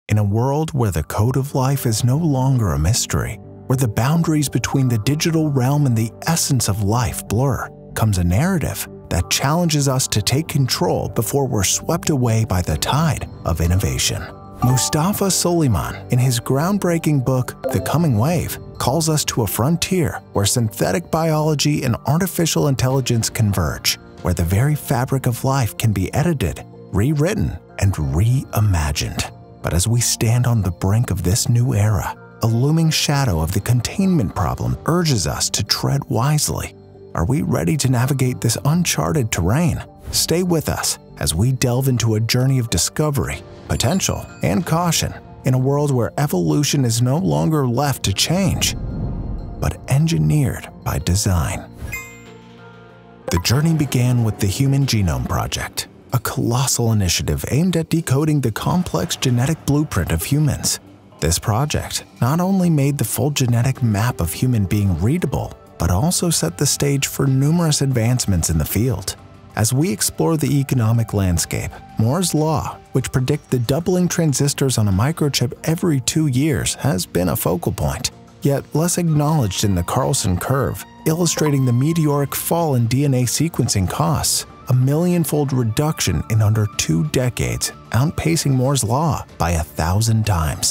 In a world where the code of life is no longer a mystery, where the boundaries between the digital realm and the essence of life blur, comes a narrative that challenges us to take control before we're swept away by the tide of innovation. Mustafa Suleyman, in his groundbreaking book, The Coming Wave, calls us to a frontier where synthetic biology and artificial intelligence converge, where the very fabric of life can be edited, rewritten, and reimagined. But as we stand on the brink of this new era, a looming shadow of the containment problem urges us to tread wisely. Are we ready to navigate this uncharted terrain? Stay with us as we delve into a journey of discovery, potential, and caution in a world where evolution is no longer left to change, but engineered by design. The journey began with the Human Genome Project, a colossal initiative aimed at decoding the complex genetic blueprint of humans. This project not only made the full genetic map of human being readable, but also set the stage for numerous advancements in the field. As we explore the economic landscape, Moore's Law, which predicts the doubling transistors on a microchip every 2 years, has been a focal point, yet less acknowledged in the Carlson curve, illustrating the meteoric fall in DNA sequencing costs, a millionfold reduction in under 2 decades, outpacing Moore's Law by 1,000 times.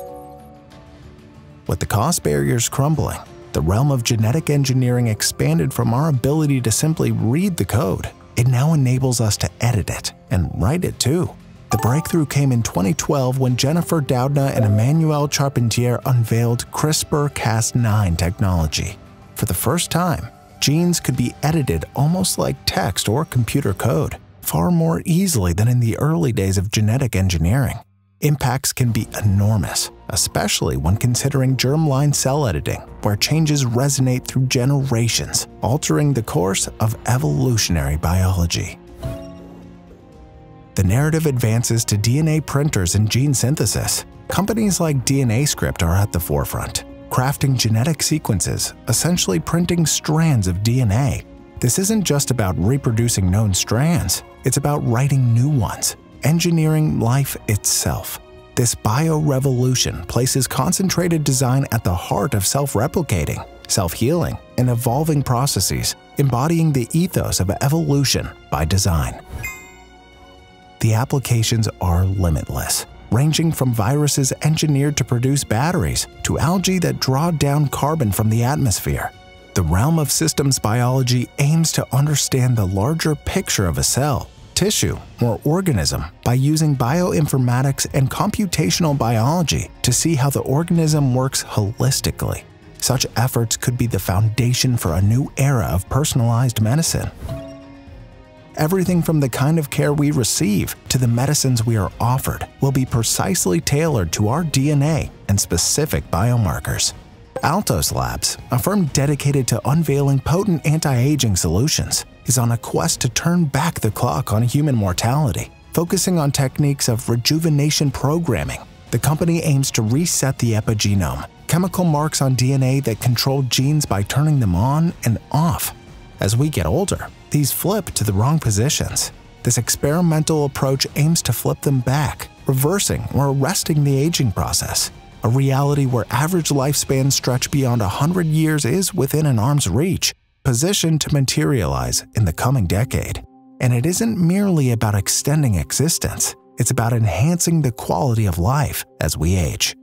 With the cost barriers crumbling, the realm of genetic engineering expanded from our ability to simply read the code. It now enables us to edit it, and write it too. The breakthrough came in 2012 when Jennifer Doudna and Emmanuel Charpentier unveiled CRISPR-Cas9 technology. For the first time, genes could be edited almost like text or computer code, far more easily than in the early days of genetic engineering. Impacts can be enormous, especially when considering germline cell editing, where changes resonate through generations, altering the course of evolutionary biology. The narrative advances to DNA printers and gene synthesis. Companies like DNAscript are at the forefront, crafting genetic sequences, essentially printing strands of DNA. This isn't just about reproducing known strands, it's about writing new ones, engineering life itself. This bio-revolution places concentrated design at the heart of self-replicating, self-healing, and evolving processes, embodying the ethos of evolution by design. The applications are limitless, ranging from viruses engineered to produce batteries to algae that draw down carbon from the atmosphere. The realm of systems biology aims to understand the larger picture of a cell, tissue, or organism by using bioinformatics and computational biology to see how the organism works holistically. Such efforts could be the foundation for a new era of personalized medicine. Everything from the kind of care we receive to the medicines we are offered will be precisely tailored to our DNA and specific biomarkers. Altos Labs, a firm dedicated to unveiling potent anti-aging solutions, is on a quest to turn back the clock on human mortality, focusing on techniques of rejuvenation programming. The company aims to reset the epigenome, chemical marks on DNA that control genes by turning them on and off. As we get older, these flip to the wrong positions. This experimental approach aims to flip them back, reversing or arresting the aging process. A reality where average lifespans stretch beyond 100 years is within an arm's reach, positioned to materialize in the coming decade. And it isn't merely about extending existence, it's about enhancing the quality of life as we age.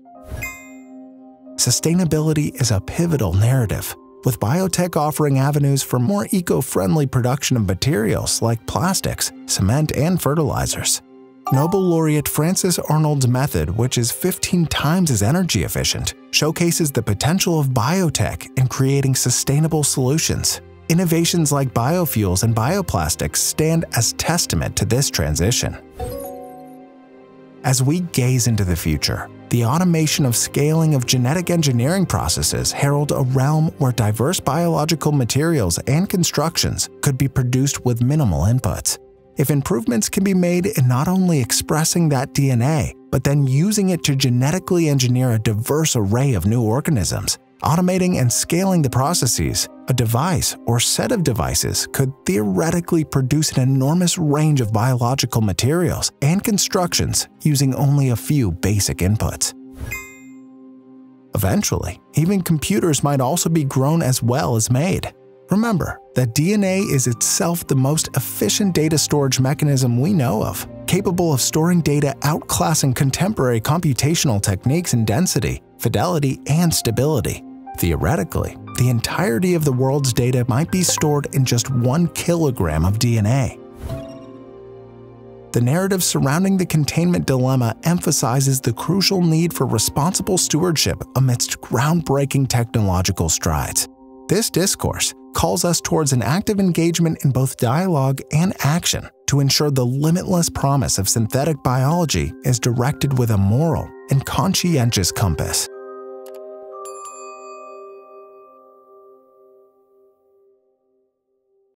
Sustainability is a pivotal narrative, with biotech offering avenues for more eco-friendly production of materials like plastics, cement, and fertilizers. Nobel laureate Francis Arnold's method, which is 15 times as energy efficient, showcases the potential of biotech in creating sustainable solutions. Innovations like biofuels and bioplastics stand as testament to this transition. As we gaze into the future, the automation of scaling of genetic engineering processes herald a realm where diverse biological materials and constructions could be produced with minimal inputs. If improvements can be made in not only expressing that DNA, but then using it to genetically engineer a diverse array of new organisms, Automating and scaling the processes, a device or set of devices could theoretically produce an enormous range of biological materials and constructions using only a few basic inputs. Eventually, even computers might also be grown as well as made. Remember that DNA is itself the most efficient data storage mechanism we know of, capable of storing data outclassing contemporary computational techniques in density, fidelity, and stability. Theoretically, the entirety of the world's data might be stored in just 1 kilogram of DNA. The narrative surrounding the containment dilemma emphasizes the crucial need for responsible stewardship amidst groundbreaking technological strides. This discourse calls us towards an active engagement in both dialogue and action to ensure the limitless promise of synthetic biology is directed with a moral and conscientious compass.